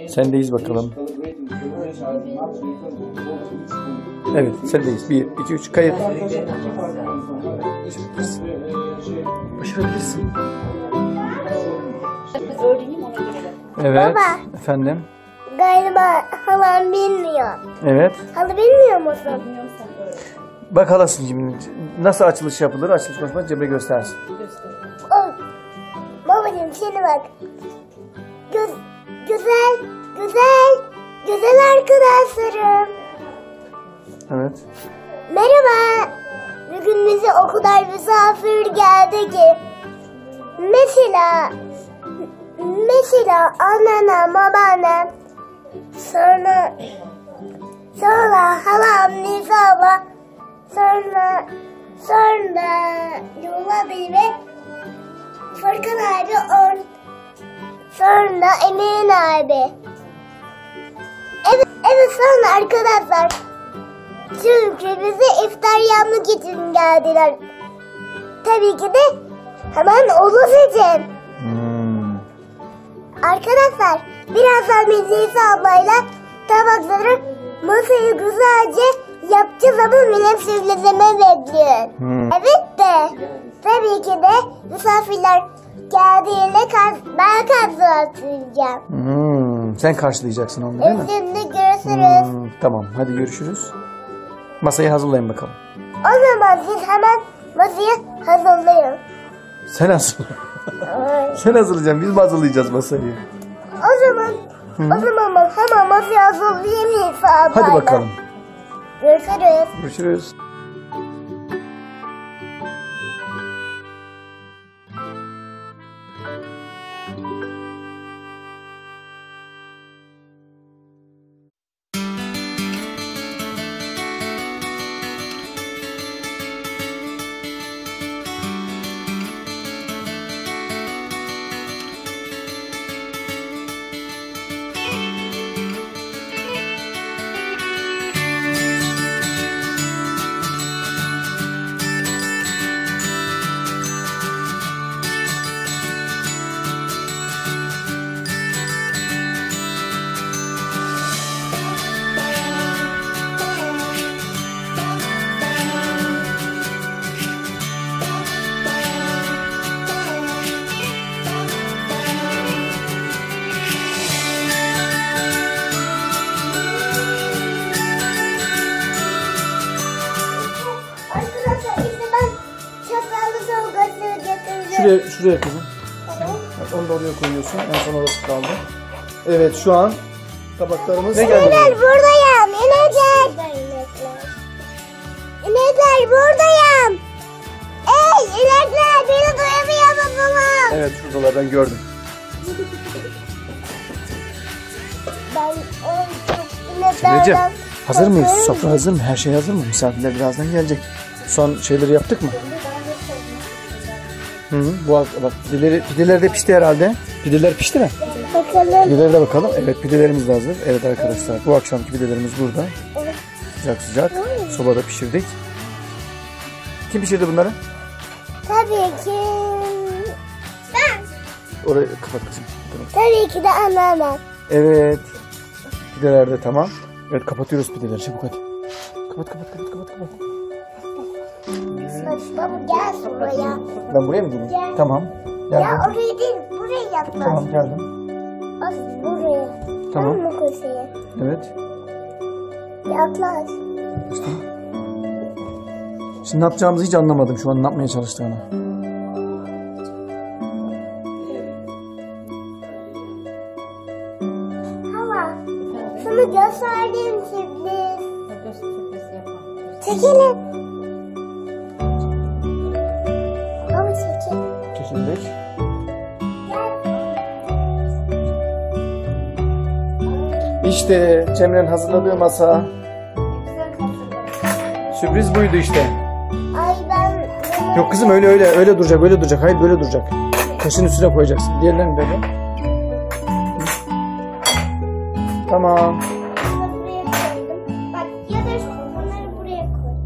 Sendeyiz bakalım. Evet, sendeyiz. 1, 2, 3, kayıt. Başarabilirsin. Evet. Baba. Efendim. Galiba halam bilmiyor. Evet. Hala bilmiyor musun? Bak halasın şimdi. Nasıl açılış yapılır? Açılış konuşması Cemre göstersin. Babacığım şimdi bak. Güzel arkadaşlarım. Evet. Merhaba. Bugün bize o kadar misafir geldi ki. Mesela anneannem, babaannem, sonra halam Nisa abla, sonra Yola Bey ve Furkan abi, sonra Emin abi. Evet sonra arkadaşlar. Çünkü bize iftar yapmak için geldiler. Tabii ki de hemen olur için. Arkadaşlar birazdan Nisa ablayla tabakları masayı güzelce yapacağız ama benim söyleme bekliyor. Evet de tabii ki de misafirler geldiğinde ben karşılayacağım. Sen karşılayacaksın onu değil mi? Şimdi görüşürüz. Tamam hadi görüşürüz. Masayı hazırlayın bakalım. O zaman siz hemen masayı hazırlayın. Sen hazırla. Sen hazırlayacaksın. Biz mi hazırlayacağız masayı? O zaman hemen masayı hazırlayayım Nisa ablayla. Hadi bakalım. Görüşürüz. Görüşürüz. Şuraya kızım. Bak, onu da oraya koyuyorsun. En son orası kaldı. Evet şu an tabaklarımız ne geldi? İnekler buradayım. İnekler buradayım. Ey inekler beni duyamıyor musunuz? Evet şuradalar ben gördüm. Cemre'ciğim hazır mıyız? Sofra hazır mı? Her şey hazır mı? Misafirler birazdan gelecek. Son şeyleri yaptık mı? Bu bak pideler de pişti herhalde. Pideler pişti mi? Bakalım. Pidelere de bakalım. Evet pidelerimiz de hazır. Evet arkadaşlar bu akşamki pidelerimiz burada. Sıcak sıcak. Sobada pişirdik. Kim pişirdi bunları? Tabii ki ben. Orayı kapat kızım. Tabii ki de anneannem. Evet. Pideler de tamam. Evet kapatıyoruz pideleri çabuk hadi. Kapat. Baba gel buraya. Ben buraya mı geleyim? Gel. Tamam. Ya Geldim. oraya değil buraya yaklaş. Tamam geldim. Buraya. Tamam. Mı köşeye? Evet. Yaklaş. İşte. Şimdi ne yapacağımızı hiç anlamadım şu an ne yapmaya çalıştığını. Hala sana gösterdiğim sürpriz. Çekelim. Baba çekil. Çekildik. İşte Cemre'nin hazırladığı masa. Sürpriz buydu işte. Ay ben... Yok kızım öyle duracak. Hayır böyle duracak. Kaşın üstüne koyacaksın. Diğerlerini de. Tamam. Buraya koydum. Bak ya da bunları buraya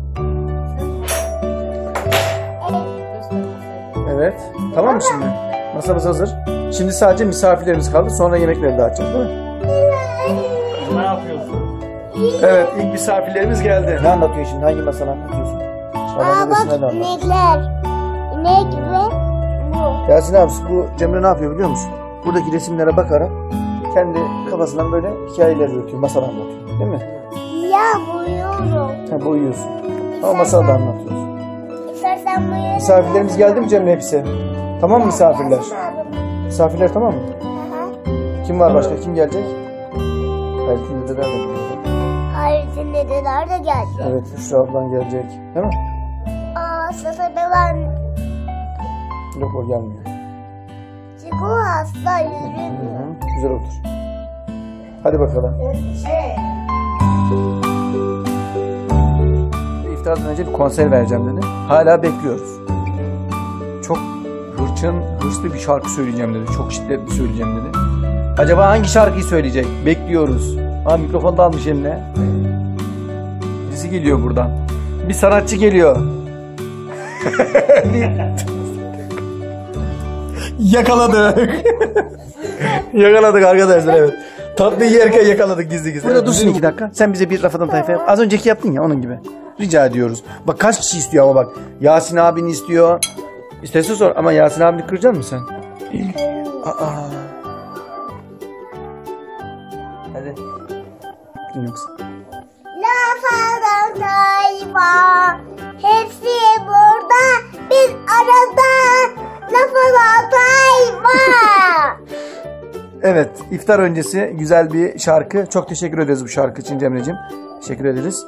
koy. Evet. Tamam mı şimdi? Masamız hazır. Şimdi sadece misafirlerimiz kaldı. Sonra yemekleri dağıtacağız değil mi? Evet. Evet, ilk misafirlerimiz geldi. Ne anlatıyor şimdi? Hangi masalı anlatıyorsun? Aa bak inekler. İnek ve bu. Yasin abi bu Cemre ne yapıyor biliyor musun? Buradaki resimlere bakarak kendi kafasından böyle hikayeler üretiyor, masal anlatıyor. Değil mi? Ya boyuyorum. Ha, boyuyorsun. Ama masal da anlatıyorsun. İstersen boyarım. Misafirlerimiz geldi mi Cemre hepsi? Tamam mı misafirler? Misafirler tamam mı? Kim var başka? Kim gelecek? Hayrettin dedeler de gelecek. Hayrettin dedeler de geldi. Evet, Hüsnü ablan gelecek. Değil mi? Aa Sasa ben. Yok o gelmiyor. Çünkü o hasta Hı yürümüyor. hı, güzel otur. Hadi bakalım. İftardan önce bir konser vereceğim dedi. Hala bekliyoruz. Çok hırslı bir şarkı söyleyeceğim dedi. Çok şiddetli söyleyeceğim dedi. Acaba hangi şarkıyı söyleyecek? Bekliyoruz. Ha, mikrofonu da almış eline. Birisi geliyor buradan. Bir sanatçı geliyor. Yakaladık. Yakaladık arkadaşlar, evet. Tatlıyı yerken yakaladık gizli gizli. Burada dursun 2 dakika. Sen bize bir rafadan tayfa yap. Az önceki yaptın ya, onun gibi. Rica ediyoruz. Bak kaç kişi istiyor ama bak. Yasin abini istiyor. İsterse sor ama Yasin abini kıracaksın mı sen? Aa. Hadi. Yoksa. Lafadan tayfa. Hepsi burada. Biz arada. Lafadan tayfa. Evet, iftar öncesi güzel bir şarkı. Çok teşekkür ederiz bu şarkı için Cemre'ciğim. Teşekkür ederiz.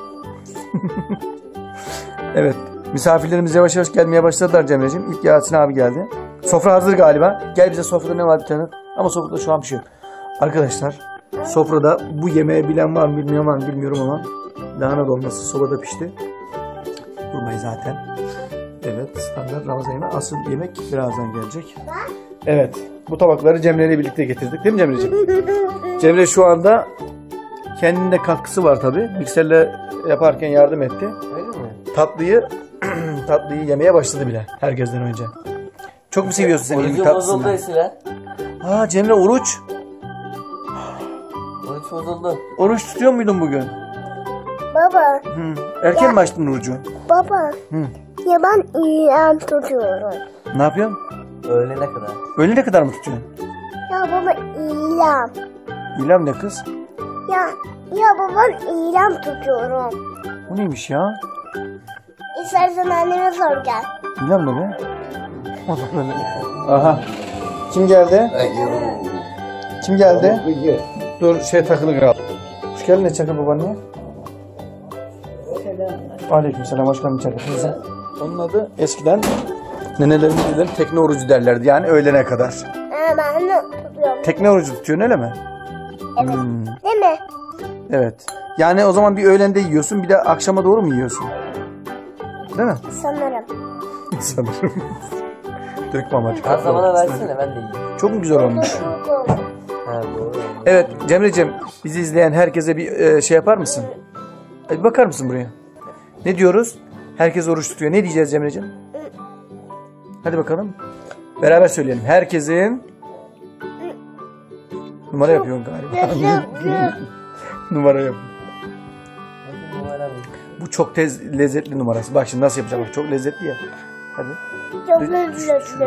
Evet, misafirlerimiz yavaş yavaş gelmeye başladılar Cemre'ciğim. İlk Yasin abi geldi. Sofra hazır galiba. Gel bize sofrada ne var bir tane. Ama sofrada şu an bir şey yok. Arkadaşlar, sofrada bu yemeği bilen var mı bilmiyorum ama lahana dolması sobada pişti. Vurmayı zaten. Evet, standart Ramazan yemeği. Asıl yemek birazdan gelecek. Evet, bu tabakları Cemre ile birlikte getirdik değil mi Cemre'ciğim? Cemre şu anda kendinde katkısı var tabii. Mikserle yaparken yardım etti. Öyle mi? Tatlıyı yemeye başladı bile herkesten önce. Çok mu seviyorsun sen yemek Orucum bozuldu tatlısını? Esra. Aa Cemre oruç. Oruç bozuldu. Oruç tutuyor muydun bugün? Baba. Hı. Erken mi açtın orucu? Baba. Hı. Ya ben ilan tutuyorum. Ne yapıyorsun? Öğlene kadar. Öğlene kadar mı tutuyorsun? Ya baba ilan. İlham ne kız? Ya baba ilan tutuyorum. Bu neymiş ya? İstersen anneme sor gel. İlham ne be? Aha. Kim geldi? Kim geldi? Dur takılı kral. Hoş geldin Çakır babaanne. Aleykümselam, hoş geldin Çakır teyze. Onun adı eskiden nenelerimiz bilir tekne orucu derlerdi, yani öğlene kadar. Ben de tutuyorum. Tekne orucu tutuyorsun öyle mi? Evet. Değil mi? Evet. Yani o zaman bir öğlende yiyorsun, bir de akşama doğru mu yiyorsun? Değil mi? Sanırım. Sanırım. Dökme ama. Az zamana versene ben de yiyeyim. Çok mu güzel olmuş? Ha doğru. Evet Cemre'ciğim, bizi izleyen herkese bir şey yapar mısın? Bir bakar mısın buraya? Ne diyoruz? Herkes oruç tutuyor. Ne diyeceğiz Cemre'ciğim? Hadi bakalım. Beraber söyleyelim. Herkesin... Numara yapıyorsun galiba. Numara yap. Bu çok lezzetli numarası. Bak şimdi nasıl yapacağım. Bak, çok lezzetli ya. Hadi. Çok lezzetli.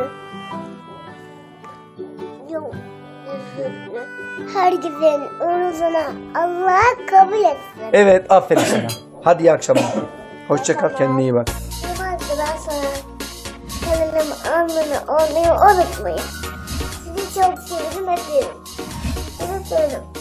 Çok lezzetli. Herkesin orucunu Allah kabul etsin. Evet, aferin sana. Hadi iyi akşamlar. Hoşça kal, kendine iyi bak. Ben sana kanalıma abone olmayı unutmayın. Sizi çok seviyorum, öpüyorum. Öpüyorum.